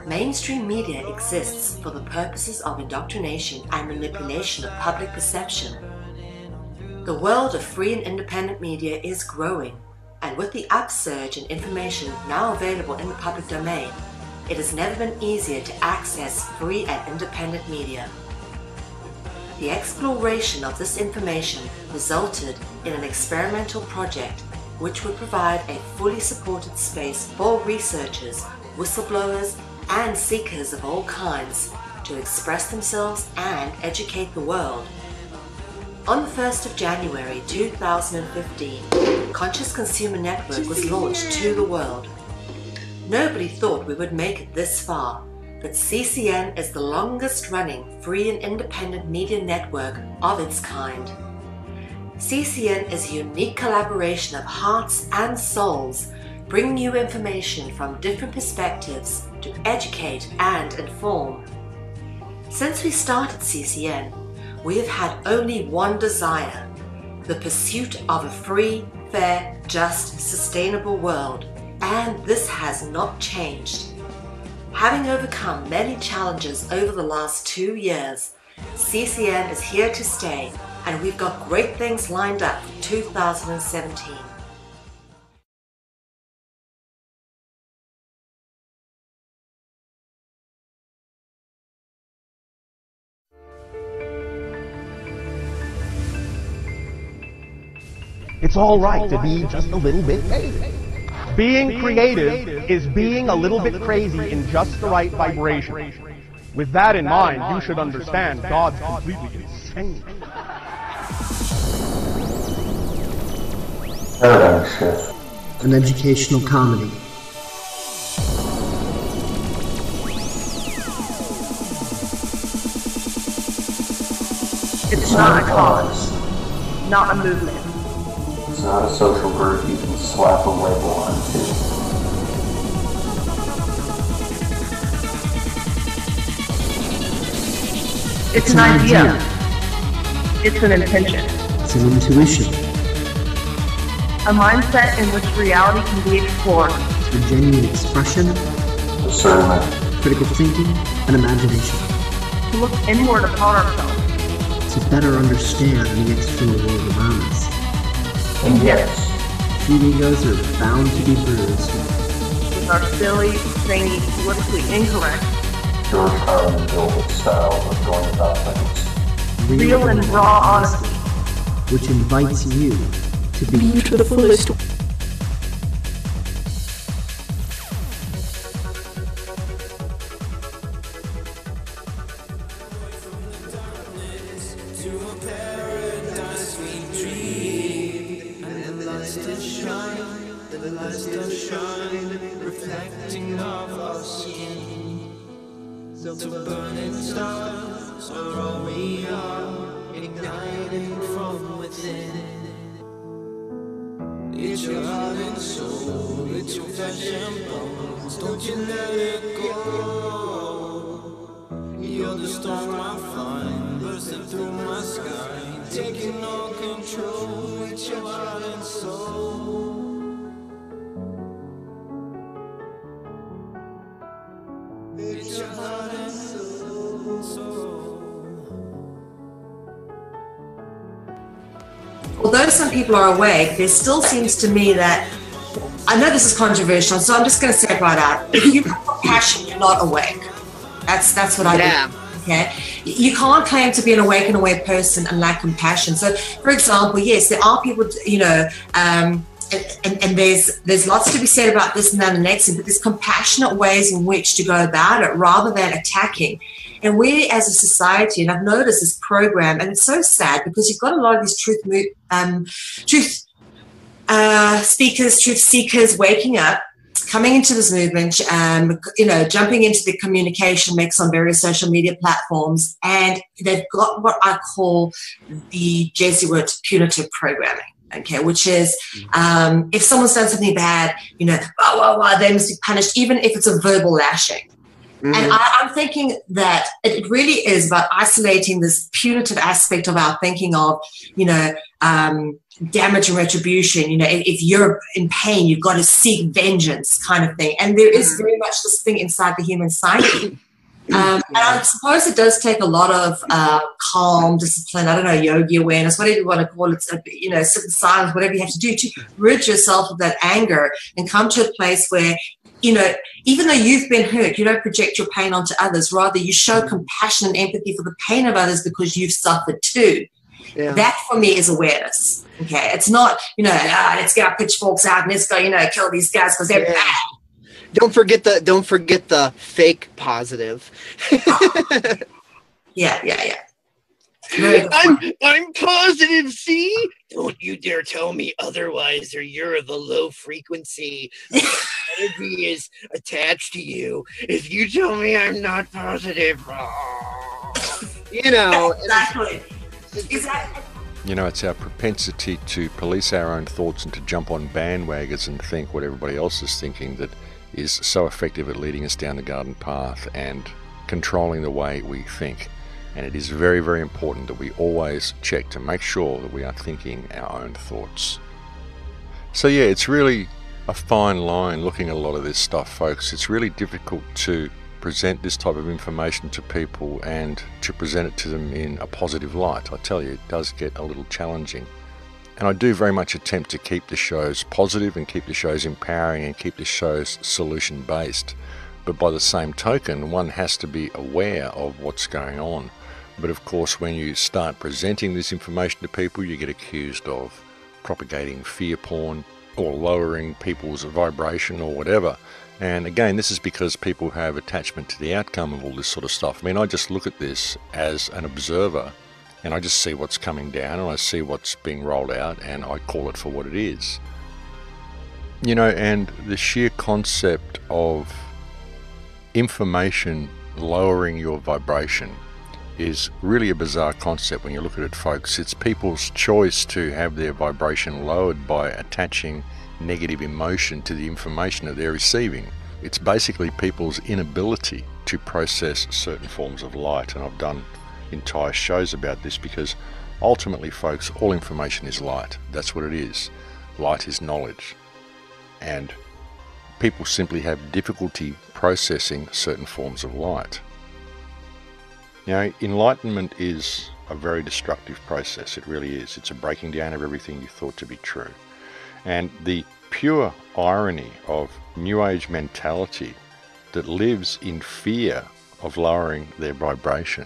Mainstream media exists for the purposes of indoctrination and manipulation of public perception. The world of free and independent media is growing, and with the upsurge in information now available in the public domain, it has never been easier to access free and independent media. The exploration of this information resulted in an experimental project which would provide a fully supported space for researchers, whistleblowers, and seekers of all kinds to express themselves and educate the world. On the 1st of January 2015, Conscious Consumer Network was launched to the world. Nobody thought we would make it this far, but CCN is the longest running free and independent media network of its kind. CCN is a unique collaboration of hearts and souls, bringing you information from different perspectives to educate and inform. Since we started CCN, we have had only one desire: the pursuit of a free, fair, just, sustainable world, and this has not changed. Having overcome many challenges over the last 2 years, CCN is here to stay, and we've got great things lined up for 2017. It's all right to be just a little bit crazy. Being creative is being a little bit crazy in just the right vibration. With that in mind, you should understand God's completely insane. Paradigm Shift. An educational comedy. It's not a cause, not a movement. It's not a social group you can slap a label onto. It's an idea. It's an intention. It's an intuition. A mindset in which reality can be explored. It's a genuine expression, Discernment. critical thinking, and imagination. To look inward upon ourselves. To better understand the external world around us. And yes, Few egos are bound to be bruised. With our silly, zany, politically incorrect, George Carlin and Bill style of going about things. real and raw honesty. Which invites you to be to the fullest. Reflecting off our skin. So burning stars are all we are, igniting from within. It's your heart and soul, it's your flesh and bones. Don't you let it go. You're the storm I find, bursting through my sky, taking all control. It's your heart and soul. It's your heart and soul. Although some people are awake, there still seems to me that, I know this is controversial, so I'm just going to say it right out. If you've got passion, you're not awake. That's what I do. Okay, you can't claim to be an awake and aware person and lack compassion. So, for example, yes, there are people, you know, and there's lots to be said about this and that and the next thing, but there's compassionate ways in which to go about it rather than attacking. And we as a society, and I've noticed this program, and it's so sad because you've got a lot of these truth speakers, truth seekers waking up, coming into this movement, you know, jumping into the communication mix on various social media platforms, and they've got what I call the Jesuit punitive programming. Okay, which is if someone's done something bad, you know, they must be punished, even if it's a verbal lashing. And I'm thinking that it really is about isolating this punitive aspect of our thinking of, damage and retribution. If you're in pain, you've got to seek vengeance kind of thing. And there is very much this thing inside the human psyche. And I suppose it does take a lot of calm, discipline, I don't know, yogi awareness, whatever you want to call it, sit in silence, whatever you have to do to rid yourself of that anger and come to a place where, even though you've been hurt, you don't project your pain onto others. Rather, you show compassion and empathy for the pain of others because you've suffered too. Yeah. That for me is awareness. Okay, it's not, let's get our pitchforks out and let's go, kill these guys because they're bad. Don't forget the fake positive. Yeah. I'm positive, see? Don't you dare tell me otherwise, or you're the low frequency. Energy is attached to you. If you tell me I'm not positive, Exactly. It's our propensity to police our own thoughts and to jump on bandwagons and think what everybody else is thinking that is so effective at leading us down the garden path and controlling the way we think. And it is very, very important that we always check to make sure that we are thinking our own thoughts. So yeah, it's really a fine line looking at a lot of this stuff, folks. It's really difficult to present this type of information to people and to present it to them in a positive light. I tell you, it does get a little challenging. And I do very much attempt to keep the shows positive and keep the shows empowering and keep the shows solution-based. But by the same token, one has to be aware of what's going on. But of course, when you start presenting this information to people, you get accused of propagating fear porn or lowering people's vibration or whatever. And again, this is because people have attachment to the outcome of all this sort of stuff. I mean, I just look at this as an observer and I just see what's coming down and I see what's being rolled out and I call it for what it is. And the sheer concept of information lowering your vibration is really a bizarre concept when you look at it, folks. It's people's choice to have their vibration lowered by attaching negative emotion to the information that they're receiving. It's basically people's inability to process certain forms of light, and I've done entire shows about this because ultimately, folks, all information is light. That's what it is. Light is knowledge. And people simply have difficulty processing certain forms of light. Enlightenment is a very destructive process. It really is. It's a breaking down of everything you thought to be true. And the pure irony of New Age mentality that lives in fear of lowering their vibration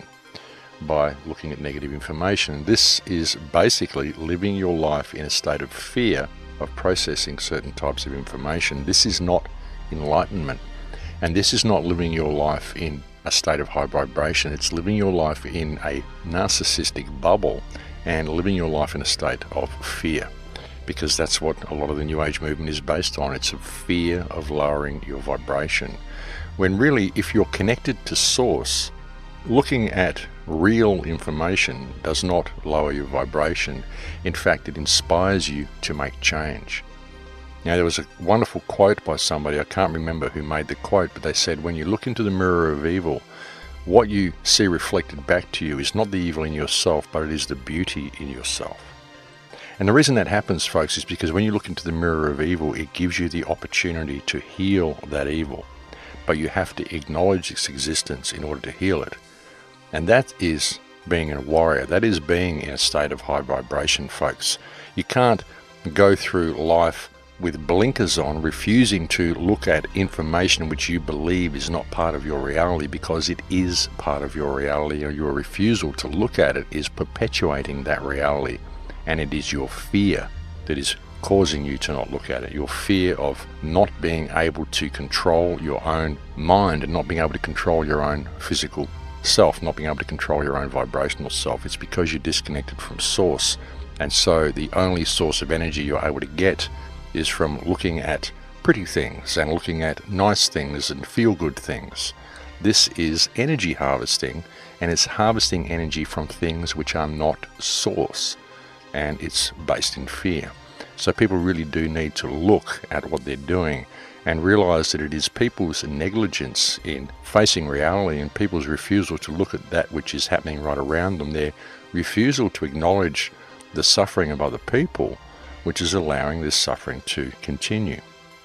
by looking at negative information. This is basically living your life in a state of fear of processing certain types of information. This is not enlightenment. And this is not living your life in a state of high vibration. It's living your life in a narcissistic bubble and living your life in a state of fear, because that's what a lot of the New Age movement is based on. It's a fear of lowering your vibration. When really, if you're connected to source, looking at real information does not lower your vibration. In fact, it inspires you to make change. Now, there was a wonderful quote by somebody, I can't remember who made the quote, but they said, when you look into the mirror of evil, what you see reflected back to you is not the evil in yourself, but it is the beauty in yourself. And the reason that happens, folks, is because when you look into the mirror of evil, it gives you the opportunity to heal that evil. But you have to acknowledge its existence in order to heal it. And that is being a warrior. That is being in a state of high vibration, folks. You can't go through life with blinkers on, refusing to look at information which you believe is not part of your reality, because it is part of your reality, or your refusal to look at it is perpetuating that reality. And it is your fear that is causing you to not look at it. Your fear of not being able to control your own mind and not being able to control your own physical self, not being able to control your own vibrational self. It's because you're disconnected from source. And so the only source of energy you're able to get is from looking at pretty things and looking at nice things and feel-good things. This is energy harvesting, and it's harvesting energy from things which are not source, and it's based in fear. So people really do need to look at what they're doing and realize that it is people's negligence in facing reality and people's refusal to look at that which is happening right around them, their refusal to acknowledge the suffering of other people, which is allowing this suffering to continue.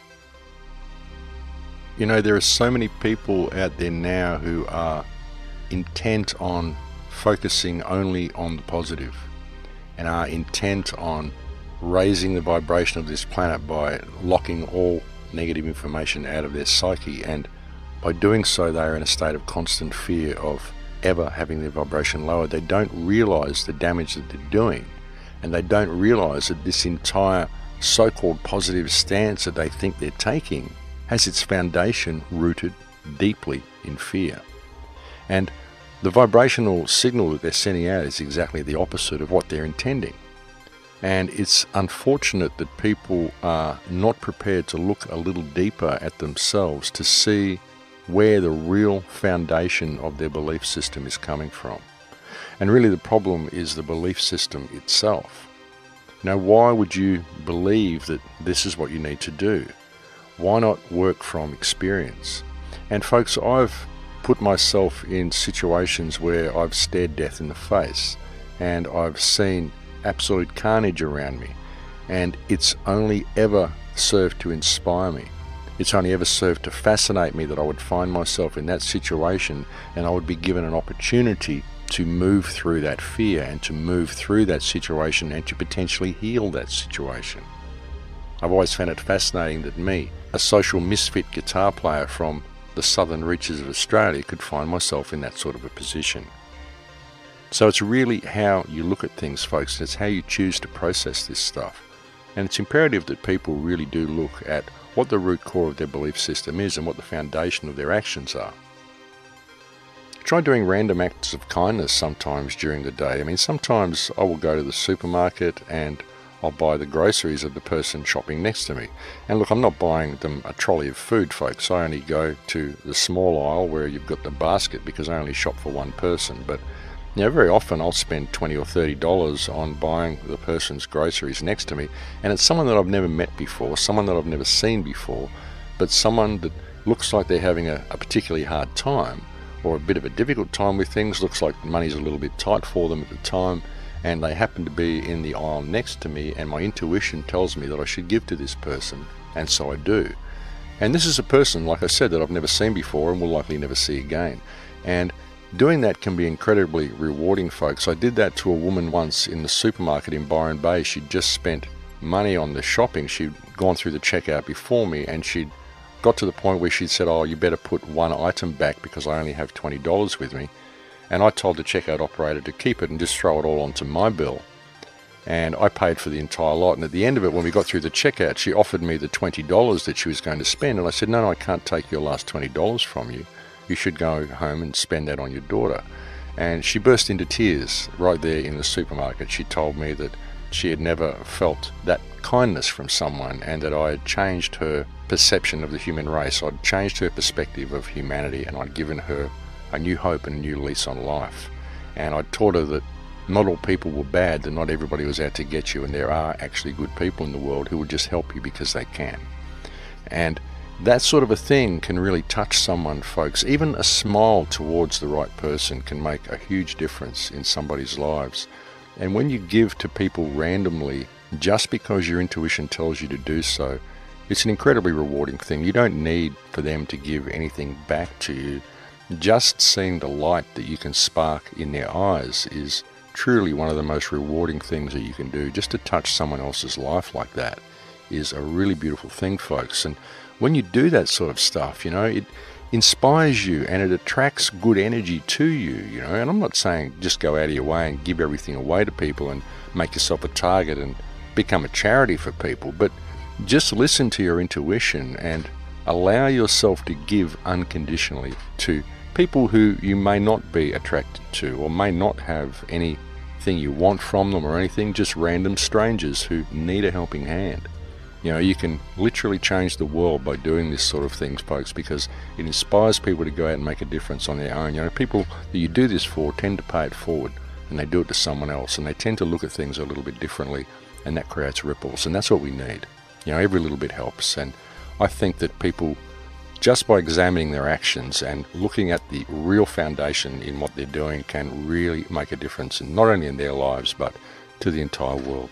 You know, there are so many people out there now who are intent on focusing only on the positive and are intent on raising the vibration of this planet by locking all negative information out of their psyche, and by doing so they are in a state of constant fear of ever having their vibration lowered. They don't realize the damage that they're doing, and they don't realize that this entire so-called positive stance that they think they're taking has its foundation rooted deeply in fear. And the vibrational signal that they're sending out is exactly the opposite of what they're intending. And it's unfortunate that people are not prepared to look a little deeper at themselves to see where the real foundation of their belief system is coming from. And really the problem is the belief system itself. Now, why would you believe that this is what you need to do? Why not work from experience? And folks, I've put myself in situations where I've stared death in the face and I've seen absolute carnage around me, and it's only ever served to inspire me. It's only ever served to fascinate me that I would find myself in that situation and I would be given an opportunity to move through that fear and to move through that situation and to potentially heal that situation. I've always found it fascinating that me, a social misfit guitar player from the southern reaches of Australia, could find myself in that sort of a position. So it's really how you look at things, folks. It's how you choose to process this stuff. And it's imperative that people really do look at what the root core of their belief system is and what the foundation of their actions are. Try doing random acts of kindness sometimes during the day. I mean, sometimes I will go to the supermarket and I'll buy the groceries of the person shopping next to me. And look, I'm not buying them a trolley of food, folks. I only go to the small aisle where you've got the basket because I only shop for one person. But you know, very often I'll spend $20 or $30 on buying the person's groceries next to me, and it's someone that I've never met before, someone that I've never seen before, but someone that looks like they're having a particularly hard time or a bit of a difficult time with things, looks like money's a little bit tight for them at the time, and they happen to be in the aisle next to me, and my intuition tells me that I should give to this person, and so I do. And this is a person, like I said, that I've never seen before and will likely never see again. And doing that can be incredibly rewarding, folks. I did that to a woman once in the supermarket in Byron Bay. She'd just spent money on the shopping. She'd gone through the checkout before me, and she'd got to the point where she'd said, "Oh, you better put one item back because I only have $20 with me." And I told the checkout operator to keep it and just throw it all onto my bill. And I paid for the entire lot. And at the end of it, when we got through the checkout, she offered me the $20 that she was going to spend. And I said, no, I can't take your last $20 from you. You should go home and spend that on your daughter. And she burst into tears right there in the supermarket. She told me that she had never felt that kindness from someone, and that I had changed her perception of the human race. I'd changed her perspective of humanity, and I'd given her a new hope and a new lease on life. And I taught her that not all people were bad, that not everybody was out to get you, and there are actually good people in the world who will just help you because they can. And that sort of a thing can really touch someone, folks. Even a smile towards the right person can make a huge difference in somebody's lives. And when you give to people randomly, just because your intuition tells you to do so, it's an incredibly rewarding thing. You don't need for them to give anything back to you. Just seeing the light that you can spark in their eyes is truly one of the most rewarding things that you can do. Just to touch someone else's life like that is a really beautiful thing, folks. And when you do that sort of stuff, you know, it inspires you and it attracts good energy to you, you know. And I'm not saying just go out of your way and give everything away to people and make yourself a target and become a charity for people, but just listen to your intuition and allow yourself to give unconditionally to people who you may not be attracted to or may not have anything you want from them or anything, just random strangers who need a helping hand. You know, you can literally change the world by doing this sort of things, folks, because it inspires people to go out and make a difference on their own. You know, people that you do this for tend to pay it forward, and they do it to someone else, and they tend to look at things a little bit differently, and that creates ripples, and that's what we need. You know, every little bit helps. And I think that people, just by examining their actions and looking at the real foundation in what they're doing, can really make a difference, not only in their lives, but to the entire world.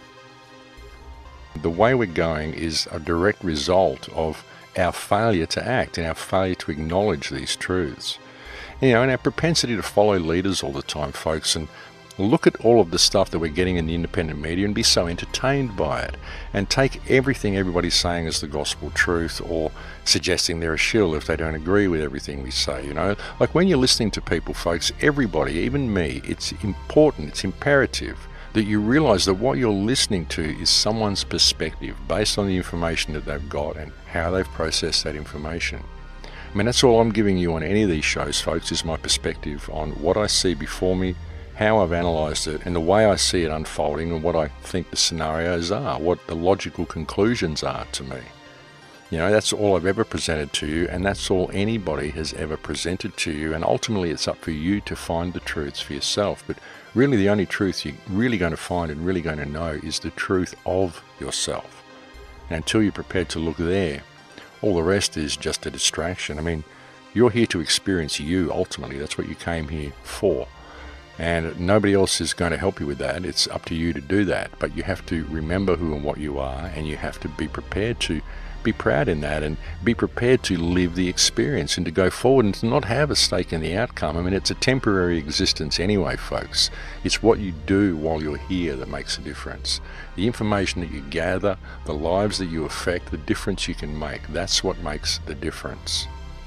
The way we're going is a direct result of our failure to act and our failure to acknowledge these truths. And our propensity to follow leaders all the time, folks, and look at all of the stuff that we're getting in the independent media and be so entertained by it and take everything everybody's saying as the gospel truth, or suggesting they're a shill if they don't agree with everything we say. Like when you're listening to people, folks, everybody, even me, it's important, it's imperative that you realize that what you're listening to is someone's perspective based on the information that they've got and how they've processed that information. I mean, that's all I'm giving you on any of these shows, folks, is my perspective on what I see before me, how I've analysed it, and the way I see it unfolding, and what I think the scenarios are, what the logical conclusions are to me. That's all I've ever presented to you, and that's all anybody has ever presented to you, and ultimately it's up for you to find the truths for yourself. But really the only truth you're really going to find and really going to know is the truth of yourself. And until you're prepared to look there, all the rest is just a distraction. I mean, you're here to experience you, ultimately. That's what you came here for. And nobody else is going to help you with that. It's up to you to do that. But you have to remember who and what you are, and you have to be prepared to be proud in that, and be prepared to live the experience and to go forward and to not have a stake in the outcome. I mean, it's a temporary existence anyway, folks. It's what you do while you're here that makes a difference. The information that you gather, the lives that you affect, the difference you can make, that's what makes the difference.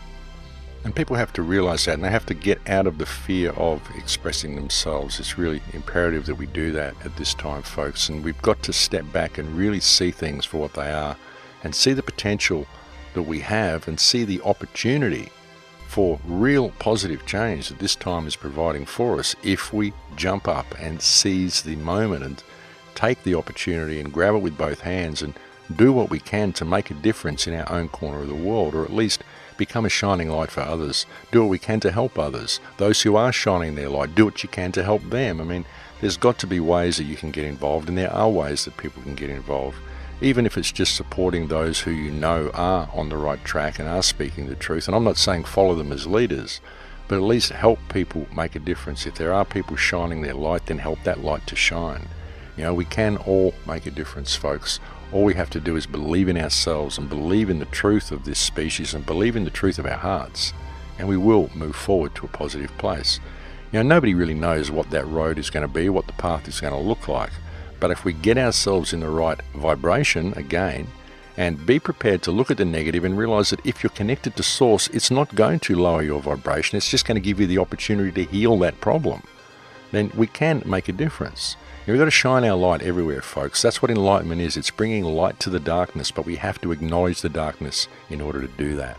And people have to realize that, and they have to get out of the fear of expressing themselves. It's really imperative that we do that at this time, folks, and we've got to step back and really see things for what they are, and see the potential that we have, and see the opportunity for real positive change that this time is providing for us if we jump up and seize the moment and take the opportunity and grab it with both hands and do what we can to make a difference in our own corner of the world, or at least become a shining light for others. Do what we can to help others. Those who are shining their light, do what you can to help them. I mean, there's got to be ways that you can get involved, and there are ways that people can get involved. Even if it's just supporting those who you know are on the right track and are speaking the truth. And I'm not saying follow them as leaders, but at least help people make a difference. If there are people shining their light, then help that light to shine. We can all make a difference, folks. All we have to do is believe in ourselves and believe in the truth of this species and believe in the truth of our hearts, and we will move forward to a positive place. Nobody really knows what that road is going to be, what the path is going to look like. But if we get ourselves in the right vibration again, and be prepared to look at the negative and realize that if you're connected to source, it's not going to lower your vibration, it's just going to give you the opportunity to heal that problem, then we can make a difference. We've got to shine our light everywhere, folks. That's what enlightenment is. It's bringing light to the darkness, but we have to acknowledge the darkness in order to do that.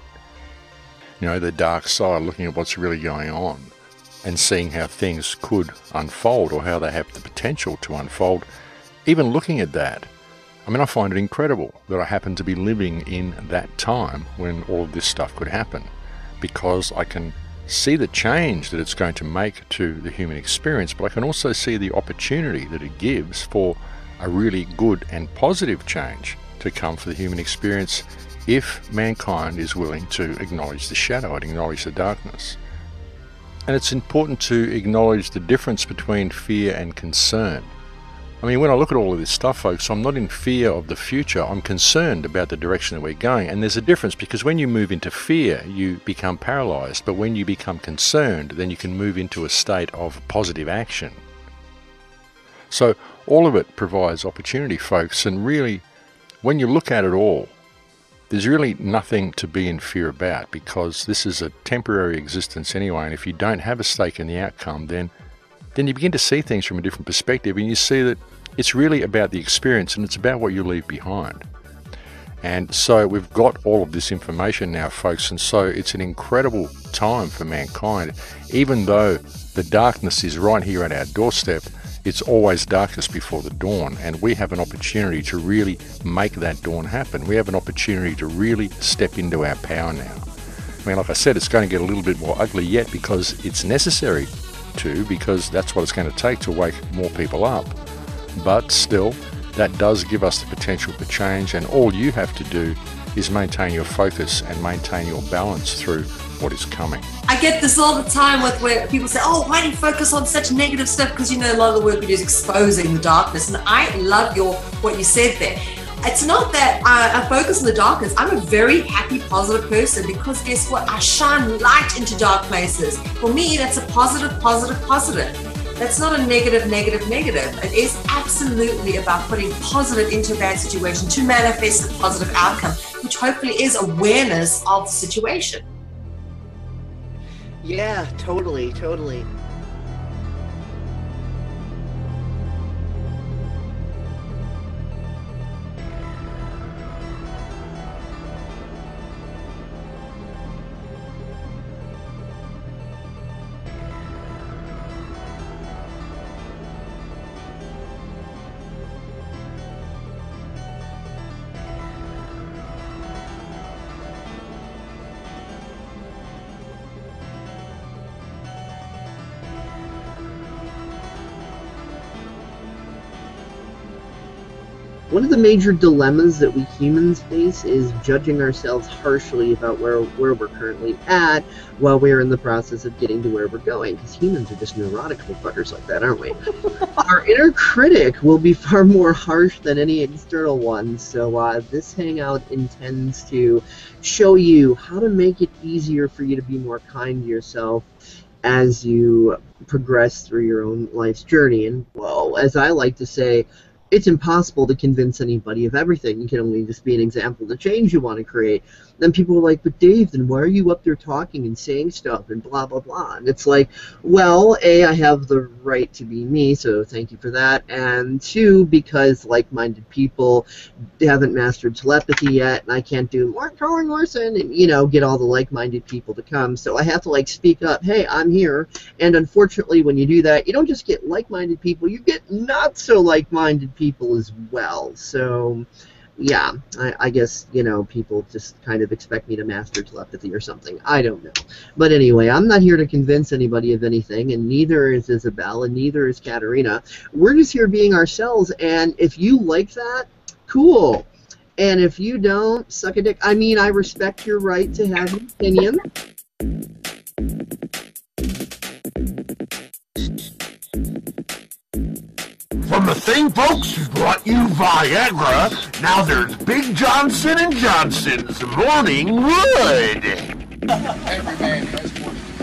The dark side, looking at what's really going on and seeing how things could unfold, or how they have the potential to unfold. Even looking at that, I mean, I find it incredible that I happen to be living in that time when all of this stuff could happen, because I can see the change that it's going to make to the human experience, but I can also see the opportunity that it gives for a really good and positive change to come for the human experience if mankind is willing to acknowledge the shadow and acknowledge the darkness. And it's important to acknowledge the difference between fear and concern. I mean, when I look at all of this stuff, folks, I'm not in fear of the future. I'm concerned about the direction that we're going. And there's a difference, because when you move into fear, you become paralyzed. But when you become concerned, then you can move into a state of positive action. So all of it provides opportunity, folks. And really, when you look at it all, there's really nothing to be in fear about, because this is a temporary existence anyway. And if you don't have a stake in the outcome, then you begin to see things from a different perspective, and you see that it's really about the experience, and it's about what you leave behind. And so we've got all of this information now, folks, and so it's an incredible time for mankind. Even though the darkness is right here at our doorstep, it's always darkest before the dawn, and we have an opportunity to really make that dawn happen. We have an opportunity to really step into our power now. I mean, like I said, it's going to get a little bit more ugly yet, because it's necessary to, because that's what it's going to take to wake more people up. But still, that does give us the potential for change, and all you have to do is maintain your focus and maintain your balance through what is coming. I get this all the time with where people say, oh, why do you focus on such negative stuff? Because, you know, a lot of the work we do is exposing the darkness. And I love what you said there. It's not that I focus on the darkness. I'm a very happy, positive person because guess what? I shine light into dark places. For me, that's a positive, positive, positive. That's not a negative, negative, negative. It is absolutely about putting positive into a bad situation to manifest a positive outcome, which hopefully is awareness of the situation. Yeah, totally, totally. One of the major dilemmas that we humans face is judging ourselves harshly about where we're currently at while we're in the process of getting to where we're going, because humans are just neurotic fuckers like that, aren't we? Our inner critic will be far more harsh than any external one, so this hangout intends to show you how to make it easier for you to be more kind to yourself as you progress through your own life's journey. And, well, as I like to say, it's impossible to convince anybody of everything. You can only just be an example of the change you want to create. Then people are like, but Dave, then why are you up there talking and saying stuff and blah, blah, blah? And it's like, well, A, I have the right to be me, so thank you for that. And two, because like-minded people haven't mastered telepathy yet, and I can't do more Colin Larson and, you know, get all the like-minded people to come. So I have to, like, speak up, hey, I'm here. And unfortunately, when you do that, you don't just get like-minded people, you get not so like-minded people as well. So yeah, I guess, you know, people just kind of expect me to master telepathy or something. I don't know. But anyway, I'm not here to convince anybody of anything, and neither is Isabel, and neither is Katerina. We're just here being ourselves, and if you like that, cool. And if you don't, suck a dick. I mean, I respect your right to have an opinion. From the thing folks who brought you Viagra, now there's Big Johnson & Johnson's Morning Wood. Every man has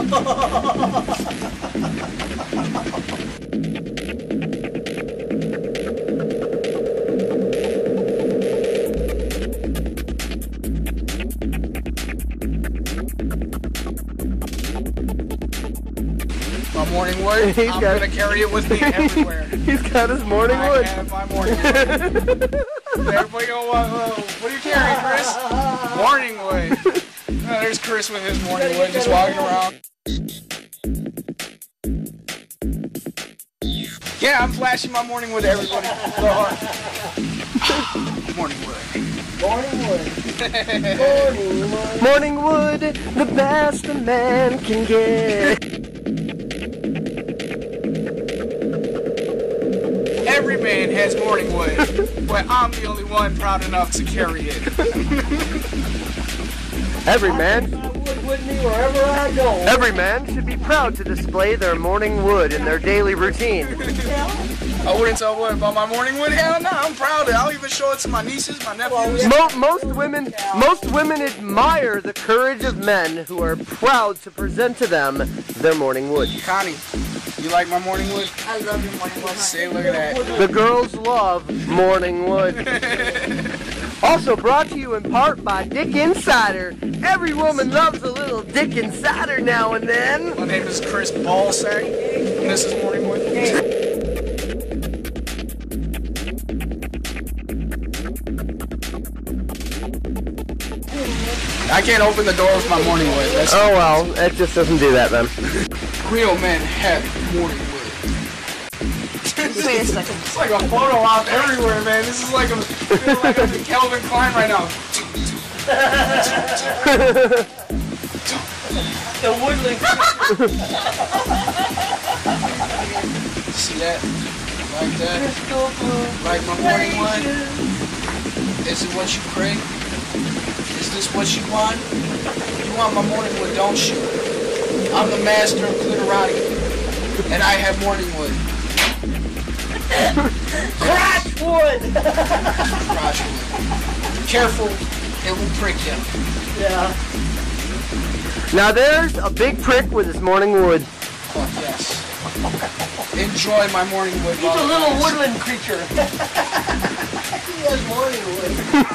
my morning wood. I'm going to carry it with me everywhere. He's got his morning wood. I have my morning wood. Everybody go, what are you carrying, Chris? Morning wood. There's Chris with his morning wood just walking around. Yeah, I'm flashing my morning wood to everybody. Go hard. Morning wood. Morning wood. Morning wood, the best a man can get. Every man has morning wood, but I'm the only one proud enough to carry it. Every man. With me wherever I go. Every man should be proud to display their morning wood in their daily routine. I wouldn't tell what about my morning wood. Hell no, I'm proud of it. I'll even show it to my nieces, my nephews. Most women admire the courage of men who are proud to present to them their morning wood. Connie, you like my morning wood? I love your morning wood. See, look at that. The girls love morning wood. Also brought to you in part by Dick Insider. Every woman loves a little Dick Insider now and then. My name is Chris Ballsack, and this is Morning Wood. I can't open the door with my morning wood. That's oh well, it just doesn't do that then. Real men have morning wood. Wait a second. It's like a photo op everywhere, man. This is like I'm in Calvin Klein right now. The woodland. See that? Like that? Like my morning wood? Is it what you pray? Is this what you want? You want my morning wood, don't you? I'm the master of clitorati, and I have morning wood. Crotch wood! Crotch wood. Careful, it will prick you. Yeah. Now there's a big prick with his morning wood. Fuck yes. Enjoy my morning wood. He's a little woodland creature. He has morning wood.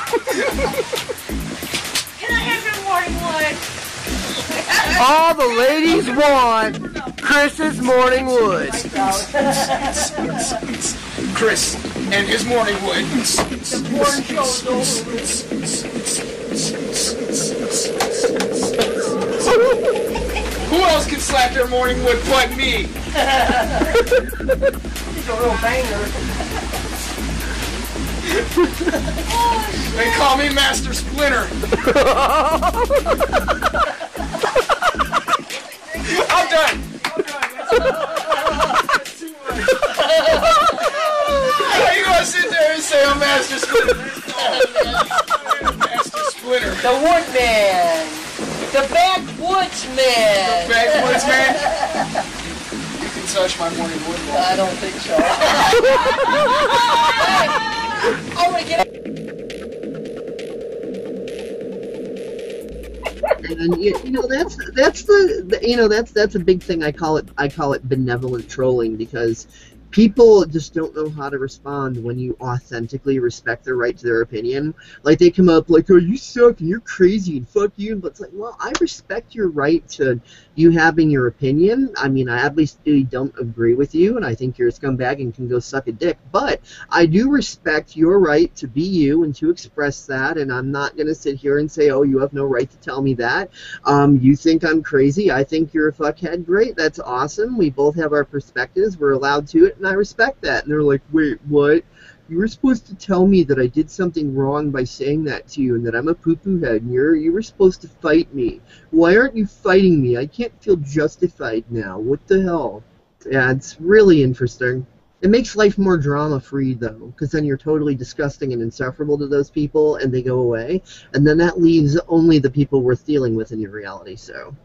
Can I have your morning wood? All the ladies want Chris's morning wood. Chris and his morning wood. The porn show's over. Who else can slap their morning wood but me? He's a real banger. They call me Master Splinter. I'm done. That's too much. How you gonna sit there and say I'm Master Splinter? Master Splinter. The Woodman. The Backwoods Man. The Backwoods Man? You can touch my morning wood. I don't think so. Hey, I want to get. And you know that's a big thing. I call it benevolent trolling, because people just don't know how to respond when you authentically respect their right to their opinion. Like, they come up like, oh, you suck and you're crazy and fuck you. But it's like, well, I respect your right to you having your opinion. I mean, I obviously don't agree with you, and I think you're a scumbag and can go suck a dick. But I do respect your right to be you and to express that, and I'm not going to sit here and say, oh, you have no right to tell me that. You think I'm crazy. I think you're a fuckhead. Great. That's awesome. We both have our perspectives. We're allowed to it, and I respect that. And they're like, wait, what? You were supposed to tell me that I did something wrong by saying that to you, and that I'm a poo-poo head, and you were supposed to fight me. Why aren't you fighting me? I can't feel justified now. What the hell? Yeah, it's really interesting. It makes life more drama-free, though, because then you're totally disgusting and insufferable to those people, and they go away, and then that leaves only the people worth dealing with in your reality, so.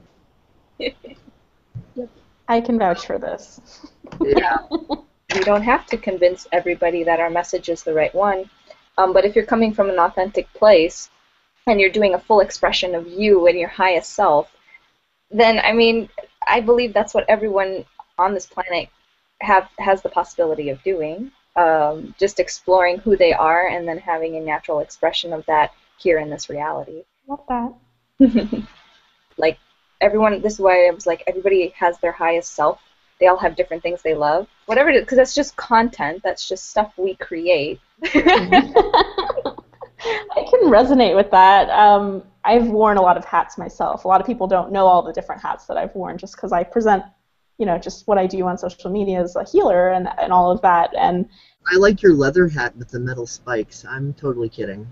I can vouch for this. Yeah. You don't have to convince everybody that our message is the right one, but if you're coming from an authentic place and you're doing a full expression of you and your highest self, then, I mean, I believe that's what everyone on this planet has the possibility of doing, just exploring who they are and then having a natural expression of that here in this reality. Love that. Like, everyone, this is why I was like, everybody has their highest self. They all have different things they love. Whatever it is, because that's just content. That's just stuff we create. I can resonate with that. I've worn a lot of hats myself. A lot of people don't know all the different hats that I've worn just because I present, you know, just what I do on social media as a healer and all of that. And I like your leather hat with the metal spikes. I'm totally kidding.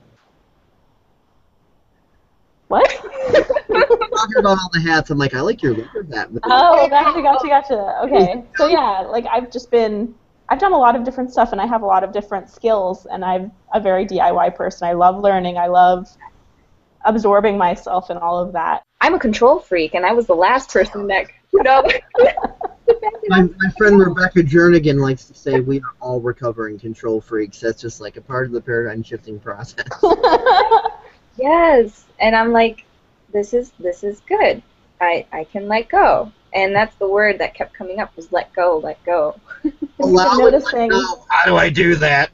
What? Talking about all the hats, I'm like, I like your leather hat. Oh, gotcha. Okay. So yeah, like I've done a lot of different stuff, and I have a lot of different skills, and I'm a very DIY person. I love learning. I love absorbing myself and all of that. I'm a control freak, and I was the last person that put up. My friend Rebecca Jernigan likes to say we are all recovering control freaks. That's just like a part of the paradigm shifting process. Yes, and I'm like, this is good. I can let go, and that's the word that kept coming up was let go, let go. Allow it, let go. How do I do that?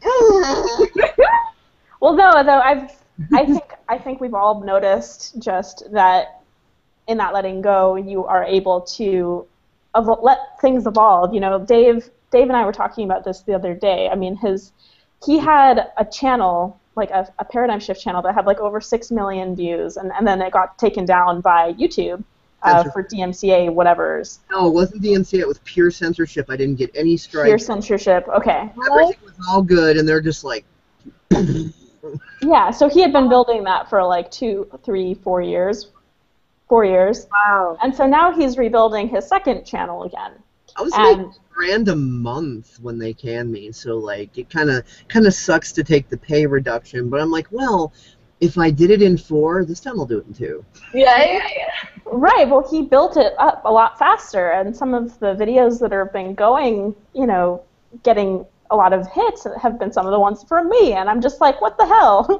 Well, no, though I think we've all noticed just that in that letting go, you are able to let things evolve. You know, Dave and I were talking about this the other day. I mean, he had a channel, like a paradigm shift channel that had like over 6 million views, and then it got taken down by YouTube for DMCA whatever's. No, it wasn't DMCA, it was pure censorship. I didn't get any strikes. Pure censorship, okay. Everything was all good, and they're just like... Yeah, so he had been building that for like 2, 3, 4 years. 4 years. Wow. And so now he's rebuilding his second channel again. I was making $1,000 a month when they canned me, so like it kind of sucks to take the pay reduction. But I'm like, well, if I did it in 4, this time I'll do it in 2. Yeah. Right. Well, he built it up a lot faster, and some of the videos that have been going, getting a lot of hits have been some of the ones for me, and I'm just like, what the hell?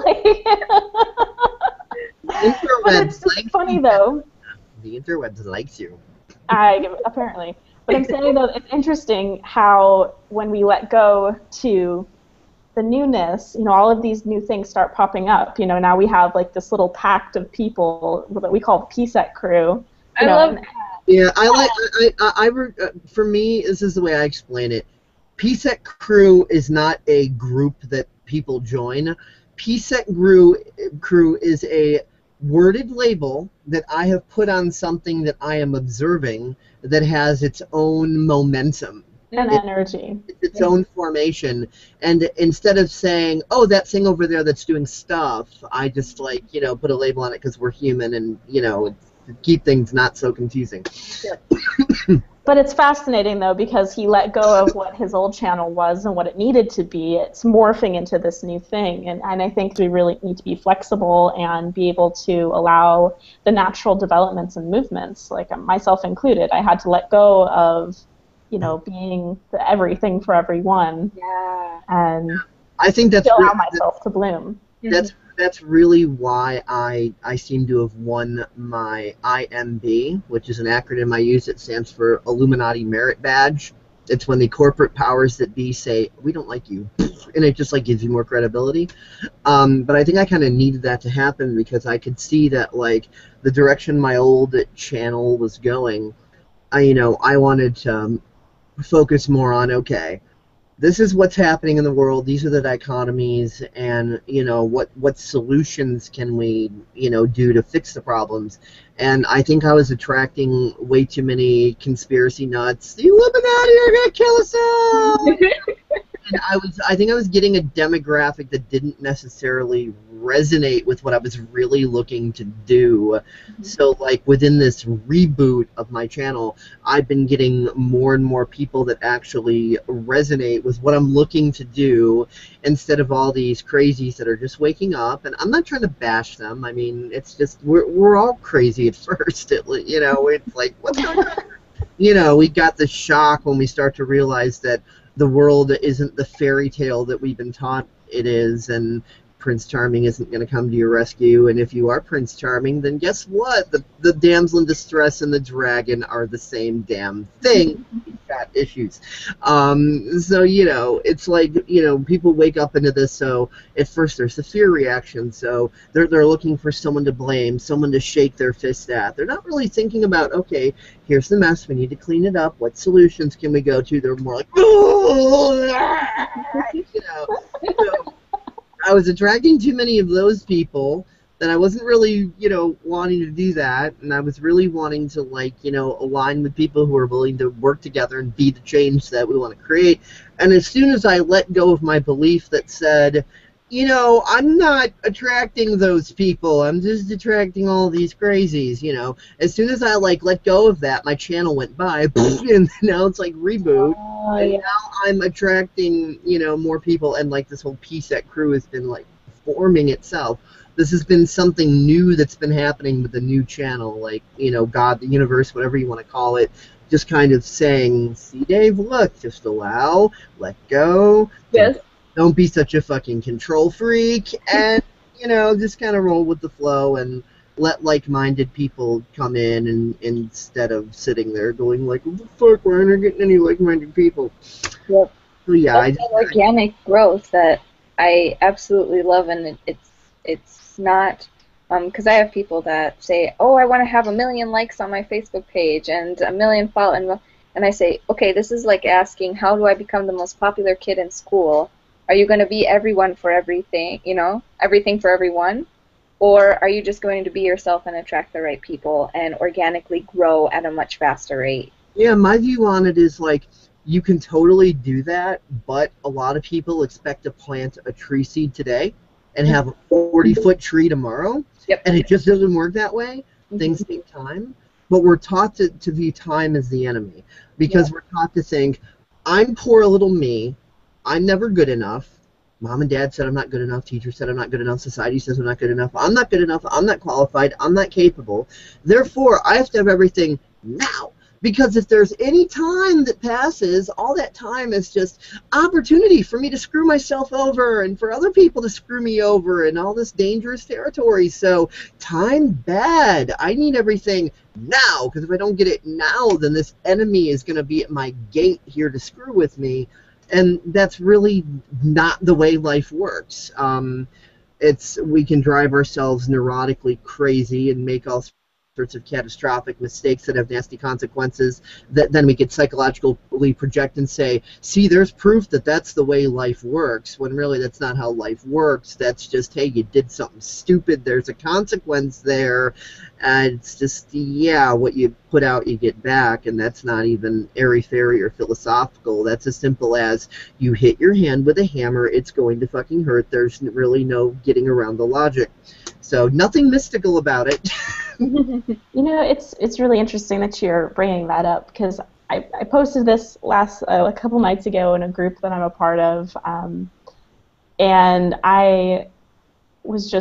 But it's just funny though. The interwebs likes you. Apparently. But I'm saying though, it's interesting how when we let go to the newness, all of these new things start popping up. Now we have like this little pact of people that we call the PSEC crew. I love that. Yeah, for me, this is the way I explain it. PSEC crew is not a group that people join. PSEC crew is a worded label that I have put on something that I am observing that has its own momentum. And energy. Its own formation. And instead of saying, oh, that thing over there that's doing stuff, I just put a label on it because we're human and, keep things not so confusing. Yep. But it's fascinating, though, because he let go of what his old channel was and what it needed to be. It's morphing into this new thing. And I think we really need to be flexible and be able to allow the natural developments and movements, like myself included. I had to let go of, being the everything for everyone. Yeah. And I think that's allow myself to bloom. That's really why I seem to have won my IMB, which is an acronym I use. It stands for Illuminati Merit Badge. It's when the corporate powers that be say, we don't like you, and it just gives you more credibility. But I think I kind of needed that to happen because I could see that the direction my old channel was going, I wanted to focus more on, okay, this is what's happening in the world. These are the dichotomies, and what solutions can we do to fix the problems. And I think I was attracting way too many conspiracy nuts. The Illuminati are gonna kill us all. And I think I was getting a demographic that didn't necessarily resonate with what I was really looking to do. So within this reboot of my channel, I've been getting more and more people that actually resonate with what I'm looking to do instead of all these crazies that are just waking up. And I'm not trying to bash them. I mean, it's just we're all crazy at first. It's what's going on? We got the shock when we start to realize that the world isn't the fairy tale that we've been taught it is, and Prince Charming isn't going to come to your rescue. And if you are Prince Charming, then guess what? The damsel in distress and the dragon are the same damn thing. Got issues. So, it's people wake up into this, so at first there's the fear reaction. So they're looking for someone to blame, someone to shake their fist at. They're not really thinking about, okay, here's the mess, we need to clean it up, what solutions can we go to? They're more like, so I was attracting too many of those people that I wasn't really, wanting to do that, and I was really wanting to, align with people who are willing to work together and be the change that we want to create. And as soon as I let go of my belief that said, I'm not attracting those people, I'm just attracting all these crazies, as soon as I, let go of that, my channel went by, and now it's reboot. And now I'm attracting, more people, and this whole PSEC crew has been forming itself. This has been something new that's been happening with the new channel, God, the universe, whatever you want to call it, just kind of saying, see, Dave, look, just allow, let go. Yes. Don't be such a fucking control freak, and just kind of roll with the flow and let like-minded people come in, and instead of sitting there going what the fuck, why aren't I getting any like-minded people? Yep. So yeah, that's organic growth that I absolutely love, and it's not because I have people that say, oh, I want to have 1 million likes on my Facebook page and 1 million followers, and I say, okay, this is like asking, how do I become the most popular kid in school? Are you going to be everyone for everything, everything for everyone? Or are you just going to be yourself and attract the right people and organically grow at a much faster rate? Yeah, my view on it is you can totally do that, but a lot of people expect to plant a tree seed today and have a 40-foot tree tomorrow, and it just doesn't work that way. Things take time. But we're taught to view time as the enemy because we're taught to think, I'm poor little me, I'm never good enough, Mom and dad said I'm not good enough. Teacher said I'm not good enough. Society says I'm not good enough. I'm not good enough. I'm not qualified. I'm not capable. Therefore, I have to have everything now. Because if there's any time that passes, all that time is just opportunity for me to screw myself over and for other people to screw me over and all this dangerous territory. So time bad. I need everything now, because if I don't get it now, then this enemy is going to be at my gate here to screw with me. And that's really not the way life works. We can drive ourselves neurotically crazy and make all sorts of catastrophic mistakes that have nasty consequences that then we could psychologically project and say, see, there's proof that that's the way life works, when really that's not how life works. That's just, hey, you did something stupid, there's a consequence there, and it's just, yeah, what you put out you get back, and that's not even airy-fairy or philosophical. That's as simple as you hit your hand with a hammer, it's going to fucking hurt. There's really no getting around the logic. So nothing mystical about it. You know, it's really interesting that you're bringing that up, because I posted this a couple nights ago in a group that I'm a part of, and I was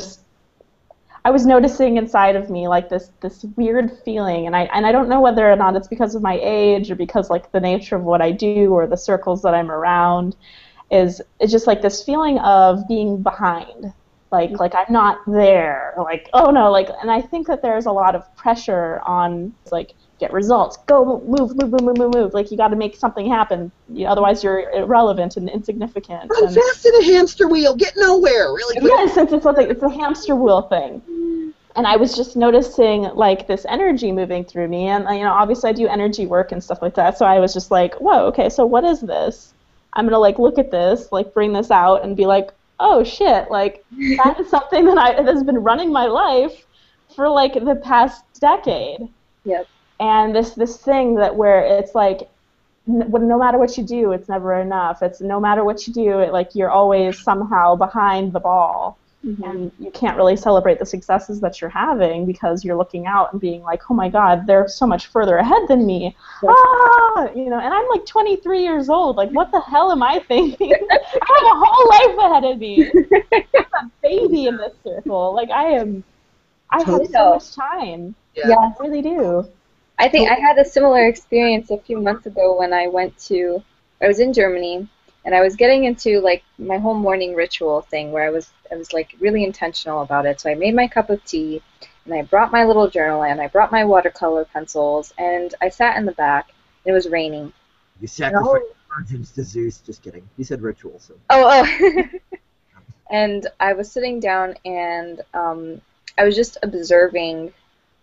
noticing inside of me like this weird feeling, and I don't know whether or not it's because of my age or because like the nature of what I do or the circles that I'm around, it's just like this feeling of being behind. Like I'm not there, like, oh no, like, and I think that there's a lot of pressure on, like, get results, go, move, like, you got to make something happen, otherwise you're irrelevant and insignificant. Run fast in a hamster wheel, get nowhere, really quick. Yes, it's a hamster wheel thing. And I was just noticing, like, this energy moving through me, and, you know, obviously I do energy work and stuff like that, so I was just like, whoa, okay, so what is this? I'm going to, like, look at this, like, bring this out and be like, oh shit, like, that is something that has been running my life for, like, the past decade. Yep. And this thing that where it's like, no matter what you do, it's never enough. It's no matter what you do, like, you're always somehow behind the ball. Mm-hmm. And you can't really celebrate the successes that you're having because you're looking out and being like, oh my God, they're so much further ahead than me. Yep. You know, and I'm like 23 years old. Like, what the hell am I thinking? I have a whole life ahead of me. I'm a baby in this circle. Like, I have so much time. Yeah. I really do. I think I had a similar experience a few months ago when I was in Germany, and I was getting into, like, my whole morning ritual thing where I was like really intentional about it. So I made my cup of tea, and I brought my little journal, and I brought my watercolor pencils, and I sat in the back, and it was raining. You sacrificed virgins to Zeus. Just kidding. You said ritual, so. Oh. And I was sitting down, and I was just observing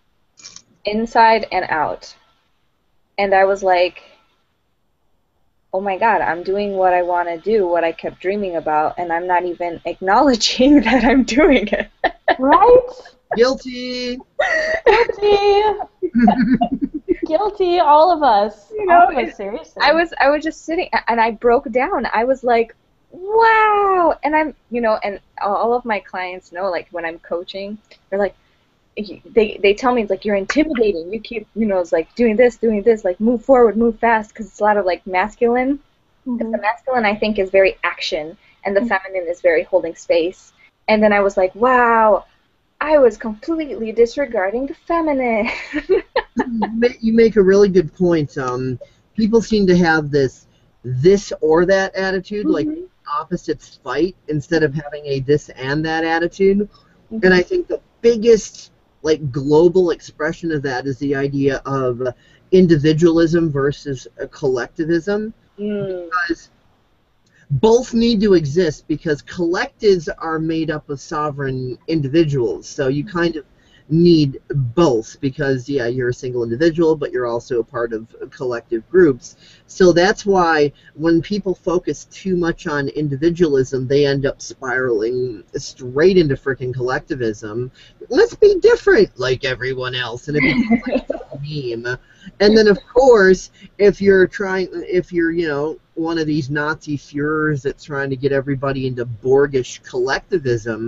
inside and out. And I was like, oh my God, I'm doing what I want to do, what I kept dreaming about, and I'm not even acknowledging that I'm doing it. Right? Guilty. Guilty, all of us. You know, all of us, seriously. I was just sitting, and I broke down. I was like, wow. And I'm, you know, and all of my clients know, like, when I'm coaching, they're like, they tell me, it's like, you're intimidating. You keep, you know, it's like doing this, like, move forward, move fast, because it's a lot of, like, masculine. Because the masculine, I think, is very action, and the feminine is very holding space. And then I was like, wow, I was completely disregarding the feminine. You make a really good point. People seem to have this or that attitude, like opposites fight, instead of having a this and that attitude. And I think the biggest, like, global expression of that is the idea of individualism versus collectivism. Because both need to exist, because collectives are made up of sovereign individuals. So you kind of need both, because, yeah, you're a single individual, but you're also a part of collective groups. So that's why when people focus too much on individualism, they end up spiraling straight into freaking collectivism. Let's be different like everyone else, and it becomes like a meme. And then, of course, if you're, you know, one of these Nazi Führers that's trying to get everybody into Borgish collectivism,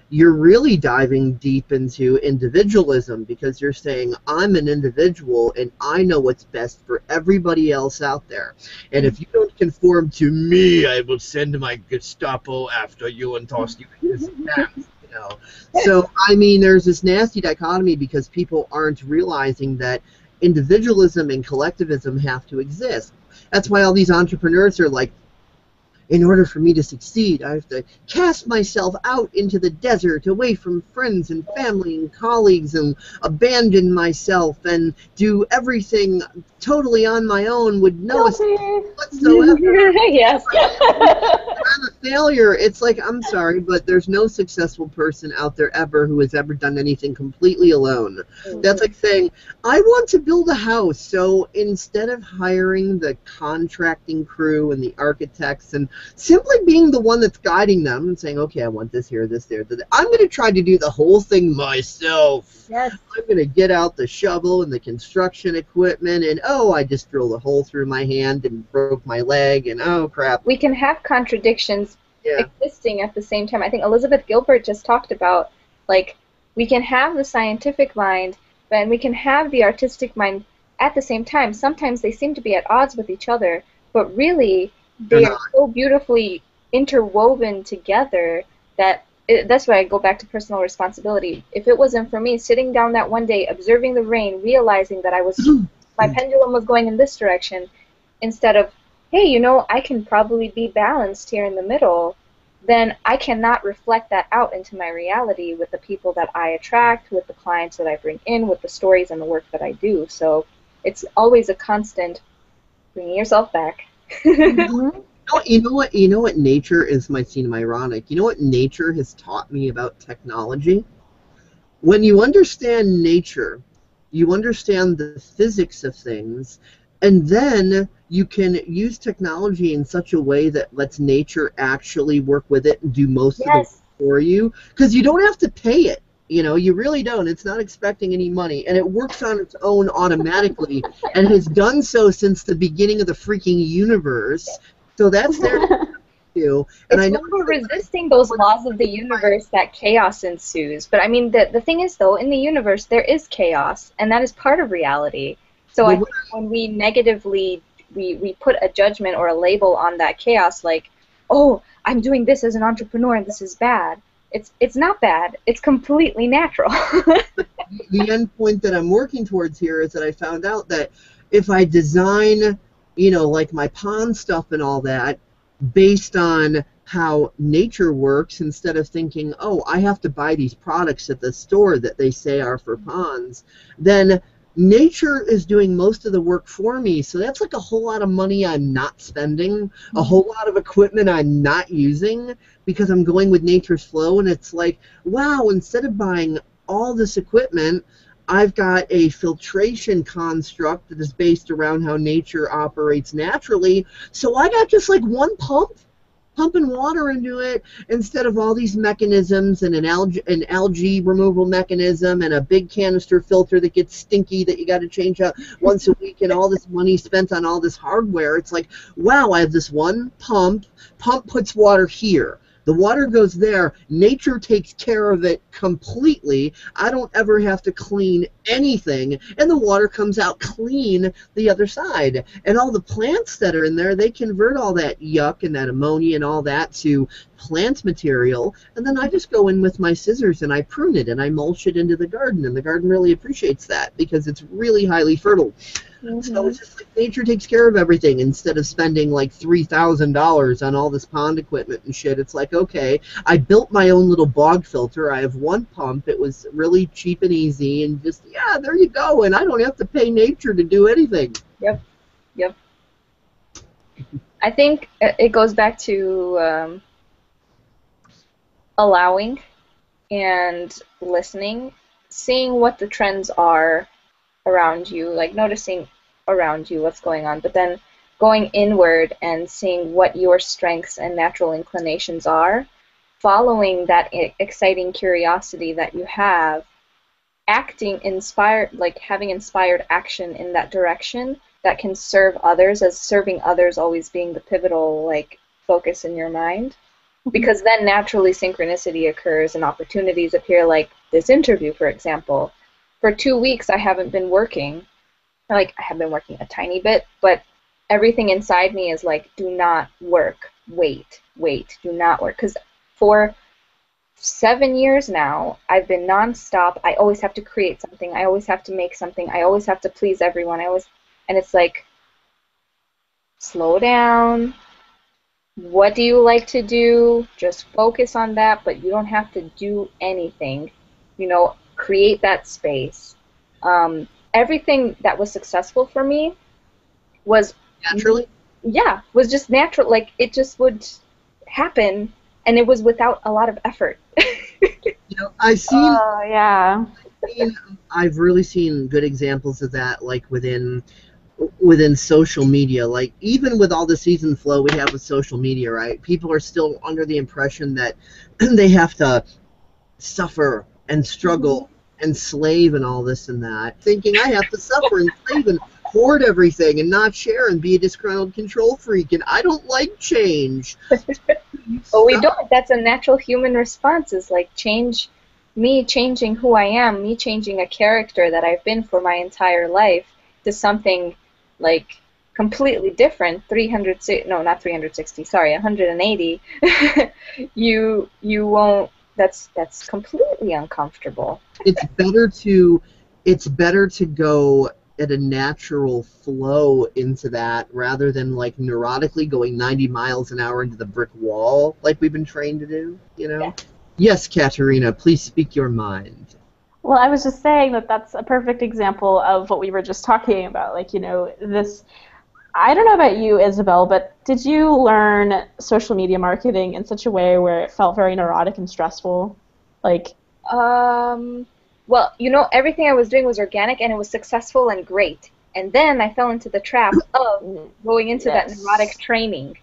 you're really diving deep into individualism, because you're saying, I'm an individual and I know what's best for everybody else out there. And if you don't conform to me, I will send my Gestapo after you and toss you into some camps. You know? So, I mean, there's this nasty dichotomy because people aren't realizing that individualism and collectivism have to exist. That's why all these entrepreneurs are like, in order for me to succeed, I have to cast myself out into the desert, away from friends and family and colleagues, and abandon myself and do everything totally on my own with no assistance whatsoever. Yes. I'm a failure. It's like, I'm sorry, but there's no successful person out there ever who has ever done anything completely alone. That's like saying, I want to build a house, so instead of hiring the contracting crew and the architects and simply being the one that's guiding them and saying, okay, I want this here, this there, I'm going to try to do the whole thing myself. Yes. I'm going to get out the shovel and the construction equipment, and oh, I just drilled a hole through my hand and broke my leg, and oh, crap. We can have contradictions existing at the same time. I think Elizabeth Gilbert just talked about, like, we can have the scientific mind, and we can have the artistic mind at the same time. Sometimes they seem to be at odds with each other, but really they are so beautifully interwoven together that that's why I go back to personal responsibility. If it wasn't for me sitting down that one day, observing the rain, realizing that my pendulum was going in this direction, instead of, hey, you know, I can probably be balanced here in the middle, then I cannot reflect that out into my reality with the people that I attract, with the clients that I bring in, with the stories and the work that I do. So it's always a constant bringing yourself back. You know what nature is, might seem ironic. You know what nature has taught me about technology? When you understand nature, you understand the physics of things, and then you can use technology in such a way that lets nature actually work with it and do most of the work for you, because you don't have to pay it. You know, you really don't. It's not expecting any money, and it works on its own automatically, and has done so since the beginning of the freaking universe. So that's there for you. And I know we're resisting those laws of the universe that chaos ensues. But I mean, the thing is, though, in the universe there is chaos, and that is part of reality. So I think when we negatively we put a judgment or a label on that chaos, like, oh, I'm doing this as an entrepreneur and this is bad. It's not bad. It's completely natural. The end point that I'm working towards here is that I found out that if I design, you know, like my pond stuff and all that, based on how nature works, instead of thinking, oh, I have to buy these products at the store that they say are for ponds, then nature is doing most of the work for me. So that's like a whole lot of money I'm not spending, a whole lot of equipment I'm not using, because I'm going with nature's flow. And it's like, wow, instead of buying all this equipment, I've got a filtration construct that is based around how nature operates naturally. So I got just like one pumping water into it, instead of all these mechanisms and an algae removal mechanism and a big canister filter that gets stinky that you got to change out once a week, and all this money spent on all this hardware. It's like, wow, I have this one pump puts water here. The water goes there. Nature takes care of it completely. I don't ever have to clean anything, and the water comes out clean the other side. And all the plants that are in there, they convert all that yuck and that ammonia and all that to plant material, and then I just go in with my scissors and I prune it and I mulch it into the garden, and the garden really appreciates that because it's really highly fertile. So it's just like nature takes care of everything, instead of spending like $3,000 on all this pond equipment and shit. It's like, okay, I built my own little bog filter. I have one pump. It was really cheap and easy, and just, yeah, there you go. And I don't have to pay nature to do anything. Yep. I think it goes back to allowing and listening, seeing what the trends are around you, like noticing around you what's going on, but then going inward and seeing what your strengths and natural inclinations are, following that exciting curiosity that you have, acting inspired, like having inspired action in that direction that can serve others, as serving others always being the pivotal like focus in your mind. because then naturally synchronicity occurs and opportunities appear, like this interview, for example. For 2 weeks, I haven't been working. Like, I have been working a tiny bit, but everything inside me is like, do not work. Wait, do not work. Because for 7 years now, I've been nonstop. I always have to create something. I always have to make something. I always have to please everyone. And it's like, slow down. What do you like to do? Just focus on that, but you don't have to do anything. You know, create that space. Everything that was successful for me was naturally. Yeah, was just natural. Like, it just would happen, and it was without a lot of effort. You know, I've seen. Oh yeah. I've really seen good examples of that, like within social media. Like, even with all the season flow we have with social media, right? People are still under the impression that they have to suffer and struggle and slave and all this and that, thinking I have to suffer and slave and hoard everything and not share and be a disgruntled control freak, and I don't like change. But we don't. That's a natural human response, is like me changing who I am, me changing a character that I've been for my entire life to something like completely different, 180. you won't. That's completely uncomfortable. It's better to go at a natural flow into that rather than like neurotically going 90 miles an hour into the brick wall like we've been trained to do, you know? Yeah. Yes, Katerina, please speak your mind. Well, I was just saying that that's a perfect example of what we were just talking about. Like, you know, this, I don't know about you, Isabel, but did you learn social media marketing in such a way where it felt very neurotic and stressful? Like, well, you know, everything I was doing was organic and it was successful and great. And then I fell into the trap of going into that neurotic training.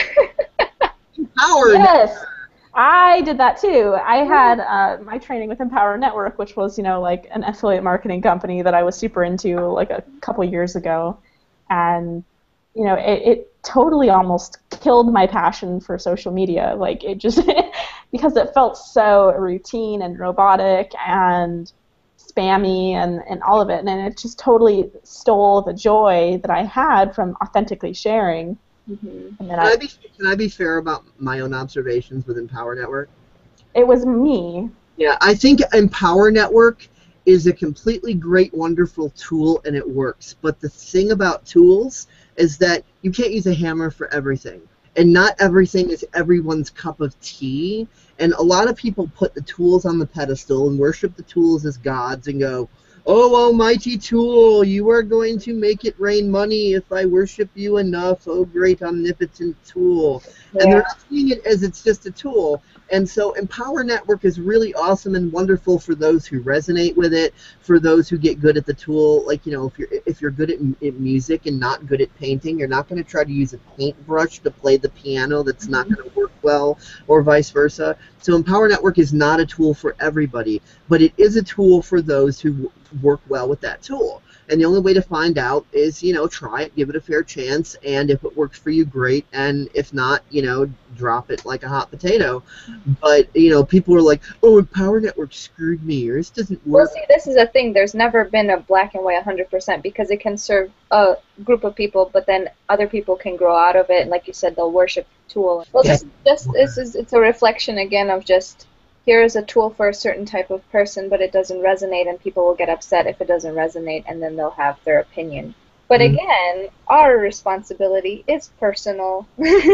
Yes, I did that too. I had my training with Empower Network, which was, you know, like an affiliate marketing company that I was super into like a couple years ago. And, you know, it totally almost killed my passion for social media. Like, it just, because it felt so routine and robotic and spammy and all of it. And it just totally stole the joy that I had from authentically sharing. Mm-hmm. And then can I be fair about my own observations with Empower Network? It was me. Yeah, I think Empower Network is a completely great, wonderful tool, and it works. But the thing about tools is that you can't use a hammer for everything. And not everything is everyone's cup of tea. And a lot of people put the tools on the pedestal and worship the tools as gods and go, "Oh, almighty tool, you are going to make it rain money if I worship you enough, oh great omnipotent tool." Yeah. And they're not seeing it as it's just a tool. And so Empower Network is really awesome and wonderful for those who resonate with it, for those who get good at the tool. Like, you know, if you're good at music and not good at painting, you're not going to try to use a paintbrush to play the piano. That's not going to work well, or vice versa. So Empower Network is not a tool for everybody, but it is a tool for those who work well with that tool. And the only way to find out is, you know, try it, give it a fair chance, and if it works for you, great, and if not, you know, drop it like a hot potato. But, you know, people are like, "Oh, Empower Network screwed me," or "This doesn't work." Well, see, this is a thing. There's never been a black and white 100%, because it can serve a group of people, but then other people can grow out of it, and like you said, they'll worship the tool. Well, it's a reflection, again, of just, here is a tool for a certain type of person, but it doesn't resonate, and people will get upset if it doesn't resonate, and then they'll have their opinion. But again, our responsibility is personal.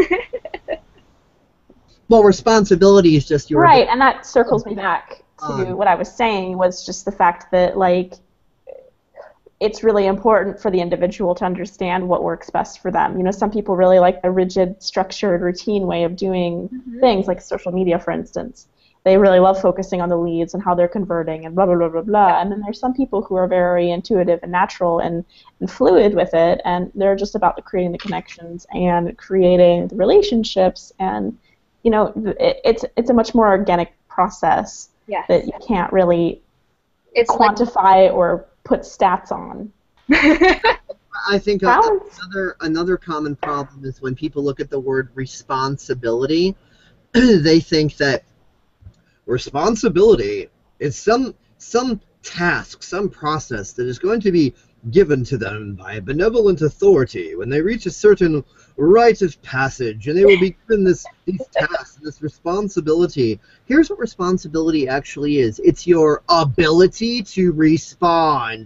Well, responsibility is just your... Right, and that circles me back to what I was saying, was just the fact that, like, it's really important for the individual to understand what works best for them. You know, some people really like the rigid, structured, routine way of doing things, like social media, for instance. They really love focusing on the leads and how they're converting and blah, blah, blah, blah, blah. And then there's some people who are very intuitive and natural and fluid with it, and they're just about creating the connections and creating the relationships. And, you know, it's a much more organic process that you can't really quantify or put stats on. I think another common problem is when people look at the word responsibility. they think that responsibility is some task, some process that is going to be given to them by a benevolent authority when they reach a certain rite of passage, and they will be given these tasks, this responsibility. Here's what responsibility actually is. It's your ability to respond.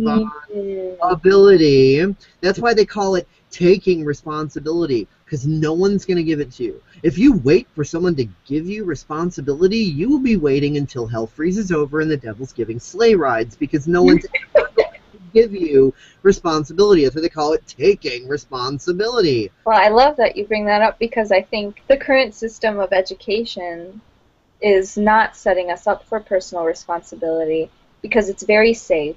Ability. That's why they call it taking responsibility, because no one's going to give it to you. If you wait for someone to give you responsibility, you will be waiting until hell freezes over and the devil's giving sleigh rides, because no one's ever going to give you responsibility. That's what they call it, taking responsibility. Well, I love that you bring that up, because I think the current system of education is not setting us up for personal responsibility, because it's very safe,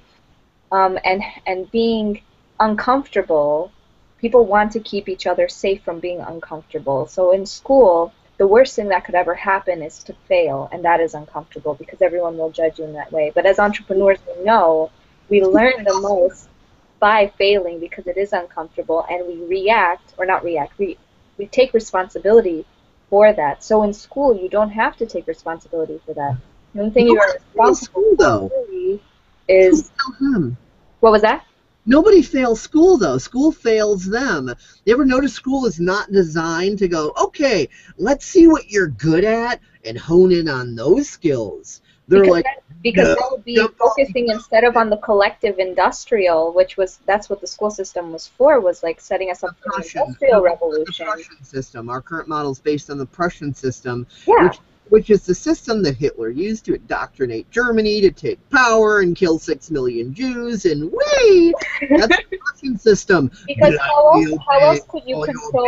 and being uncomfortable, people want to keep each other safe from being uncomfortable. So in school, the worst thing that could ever happen is to fail, and that is uncomfortable because everyone will judge you in that way. But as entrepreneurs, we know we learn the most by failing because it is uncomfortable, and we react, or not react, we take responsibility for that. So in school, you don't have to take responsibility for that. The only thing you are responsible for is... What was that? Nobody fails school, though. School fails them. You ever notice school is not designed to go, okay, let's see what you're good at and hone in on those skills. They're because that would be focusing instead of on the collective industrial, that's what the school system was for, was like setting us up for the industrial revolution. The Prussian system. Our current model is based on the Prussian system, yeah. which is the system that Hitler used to indoctrinate Germany, to take power and kill 6 million Jews, and that's the Prussian system. Because how else could you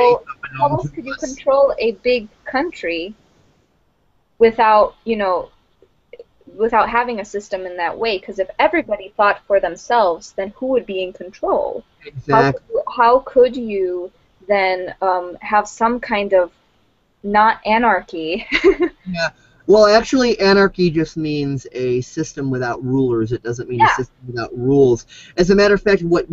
control a big country without having a system in that way? Because if everybody thought for themselves, then who would be in control? Exactly. How could you then have some kind of not anarchy? Yeah. Well, actually, anarchy just means a system without rulers. It doesn't mean a system without rules. As a matter of fact, what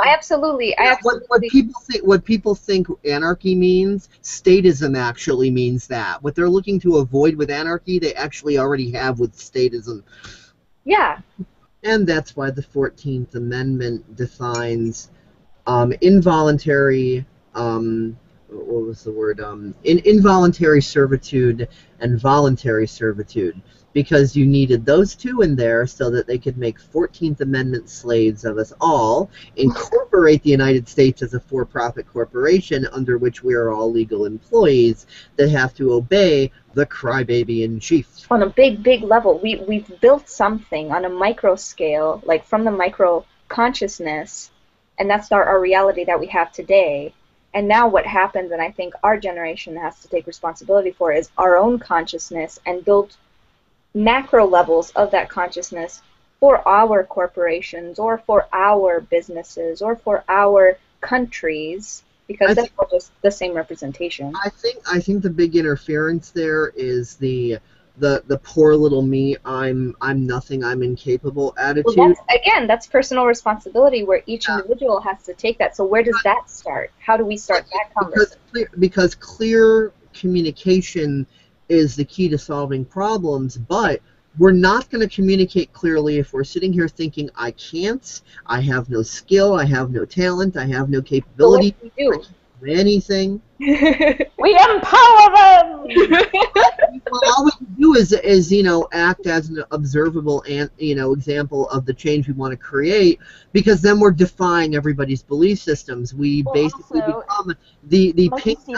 people think anarchy means, statism actually means that. What they're looking to avoid with anarchy, they actually already have with statism. Yeah. And that's why the 14th Amendment defines involuntary. What was the word? Involuntary servitude and voluntary servitude, because you needed those two in there so that they could make 14th Amendment slaves of us all, incorporate the United States as a for-profit corporation under which we are all legal employees that have to obey the crybaby in chief. On a big level, we've built something on a micro scale, like from the micro consciousness, and that's our reality that we have today. And now what happens, and I think our generation has to take responsibility for, is our own consciousness and build macro levels of that consciousness for our corporations or for our businesses or for our countries, because that's all just the same representation. I think the big interference there is the poor little me, I'm nothing, I'm incapable attitude. Well, that's personal responsibility, where each individual has to take that. So where does that start? How do we start that conversation? Because clear communication is the key to solving problems, but we're not going to communicate clearly if we're sitting here thinking, I can't, I have no skill, I have no talent, I have no capability. So what do we do? Anything. We empower them. All we can do is act as an observable example of the change we want to create, because then we're defying everybody's belief systems. We basically become the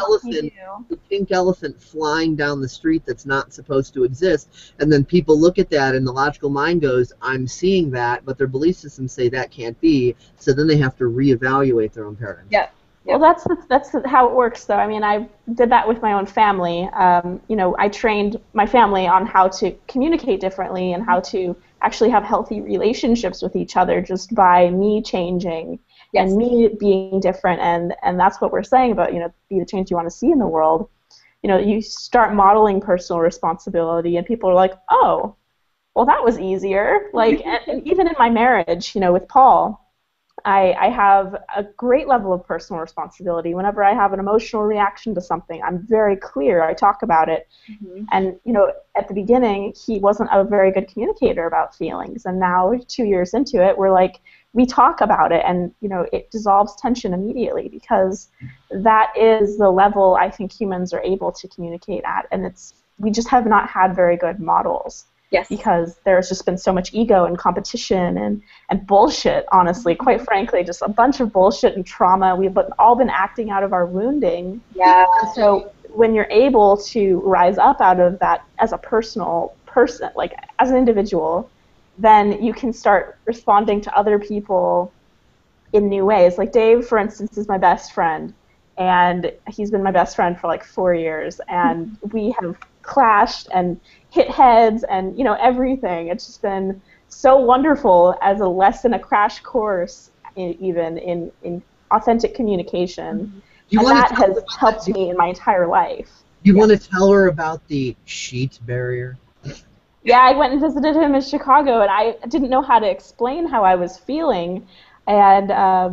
pink elephant flying down the street that's not supposed to exist, and then people look at that and the logical mind goes, I'm seeing that, but their belief systems say that can't be, so then they have to reevaluate their own paradigm. Yeah. Well, that's how it works, though. I mean, I did that with my own family. I trained my family on how to communicate differently and how to actually have healthy relationships with each other just by me changing and me being different. And that's what we're saying about, be the change you want to see in the world. You start modeling personal responsibility, and people are like, oh, well, that was easier. Like, and even in my marriage, with Paul, I have a great level of personal responsibility. Whenever I have an emotional reaction to something, I'm very clear. I talk about it. Mm-hmm. And, at the beginning, he wasn't a very good communicator about feelings. And now, 2 years into it, we talk about it, and, it dissolves tension immediately, because that is the level I think humans are able to communicate at. And we just have not had very good models. Yes. Because there's just been so much ego and competition and bullshit, honestly. Quite frankly, just a bunch of bullshit and trauma. We've all been acting out of our wounding. Yeah. And so when you're able to rise up out of that as a personal person, like as an individual, then you can start responding to other people in new ways. Like Dave, for instance, is my best friend. And he's been my best friend for like 4 years. And we have clashed and hit heads and everything. It's just been so wonderful as a lesson, a crash course even in authentic communication. And that has helped me in my entire life. You want to tell her about the sheet barrier? Yeah, I went and visited him in Chicago, and I didn't know how to explain how I was feeling. And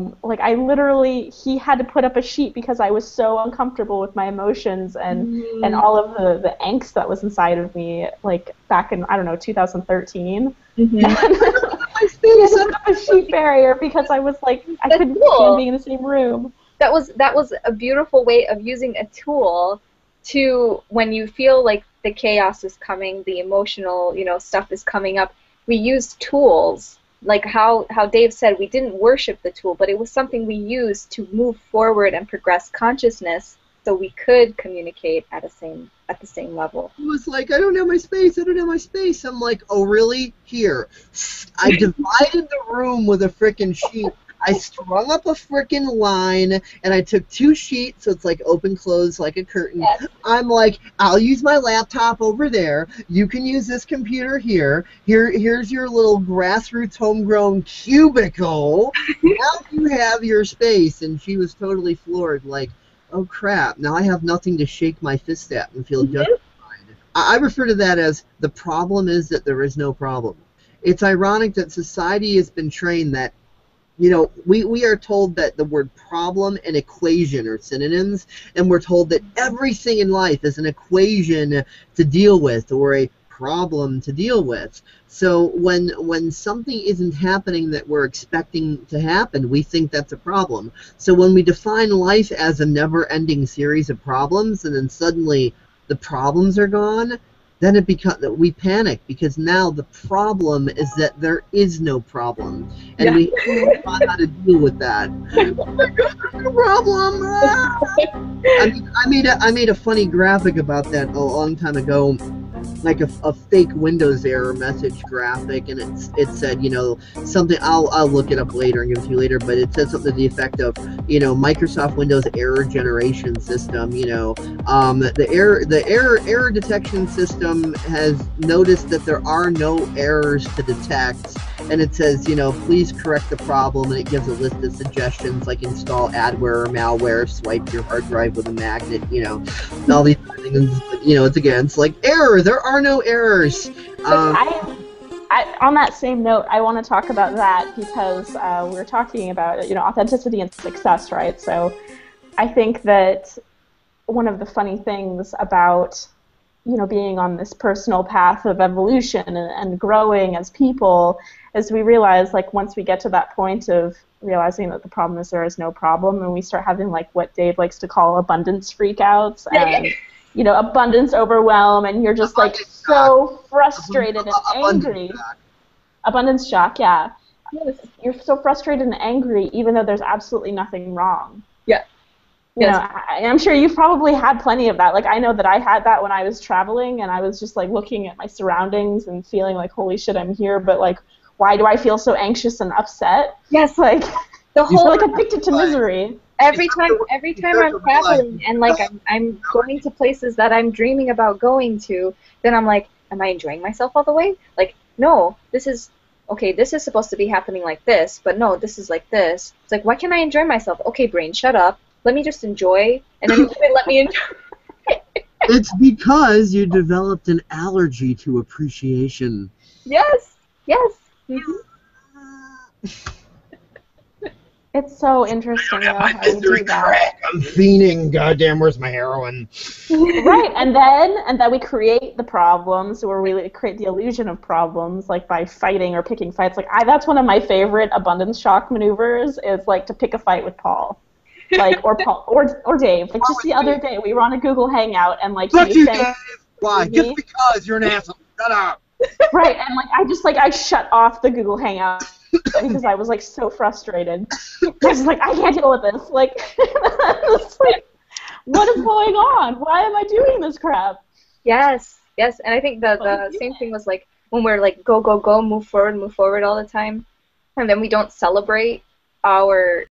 he had to put up a sheet because I was so uncomfortable with my emotions and all of the angst that was inside of me, like back in 2013. Mm-hmm. He had to put up a sheet barrier because I was like, I couldn't stand being in the same room. That was a beautiful way of using a tool to, when you feel like the chaos is coming, the emotional stuff is coming up. We use tools. Like how Dave said, we didn't worship the tool, but it was something we used to move forward and progress consciousness, so we could communicate at the same level. It was like, I don't have my space. I don't have my space. I'm like, oh really? Here, I divided the room with a frickin' sheet. I strung up a frickin' line, and I took 2 sheets, so it's like open, close, like a curtain. Yes. I'm like, I'll use my laptop over there. You can use this computer here. Here's your little grassroots homegrown cubicle. Now you have your space. And she was totally floored, like, oh crap, now I have nothing to shake my fist at and feel justified. I refer to that as the problem is that there is no problem. It's ironic that society has been trained that we are told that the word problem and equation are synonyms, and we're told that everything in life is an equation to deal with or a problem to deal with. So when something isn't happening that we're expecting to happen, we think that's a problem. So when we define life as a never-ending series of problems, and then suddenly the problems are gone, then we panic, because now the problem is that there is no problem, and we don't know how to deal with that. Oh my God, there's no problem! I made a funny graphic about that a long time ago, like a fake Windows error message graphic, and it said, something. I'll look it up later and give it to you later, but it said something to the effect of, Microsoft Windows error generation system. The error detection system has noticed that there are no errors to detect, and it says, please correct the problem, and it gives a list of suggestions like install adware or malware, swipe your hard drive with a magnet, all these things. It's like error. There are no errors. On that same note, I want to talk about that because we were talking about authenticity and success, right? So I think that one of the funny things about being on this personal path of evolution and growing as people is we realize, like, once we get to that point of realizing that the problem is there is no problem, and we start having, like, what Dave likes to call abundance freakouts and abundance overwhelm, and you're just like so frustrated and angry. Abundance shock, yeah. You're so frustrated and angry even though there's absolutely nothing wrong. Yeah. I'm sure you've probably had plenty of that. Like, I know that I had that when I was traveling, and I was just like looking at my surroundings and feeling like, holy shit, I'm here, but like, why do I feel so anxious and upset? Yes, like the whole like addicted to misery. Every time I'm traveling and like I'm going to places that I'm dreaming about going to, then I'm like, am I enjoying myself all the way? Like, no, this is supposed to be happening like this, but no, this is like this. It's like, why can't I enjoy myself? Okay, brain, shut up. Let me just enjoy, and then let me enjoy. It's because you developed an allergy to appreciation. Yes. Mm-hmm. It's so interesting though how you do that. I'm fiending. Goddamn, where's my heroin? Right, and then we create the problems, or we create the illusion of problems, like by fighting or picking fights. Like that's one of my favorite abundance shock maneuvers is like to pick a fight with Paul, like or Paul or Dave. Like just the other day we were on a Google Hangout and like Fuck he you was saying, guys! Why? Just because you're an asshole. Shut up. Right, and like I shut off the Google Hangout because I was like so frustrated. I was like, I can't deal with this. Like, it's like, what is going on? Why am I doing this crap? Yes, and I think the same thing was like when we're like go, move forward all the time, and then we don't celebrate our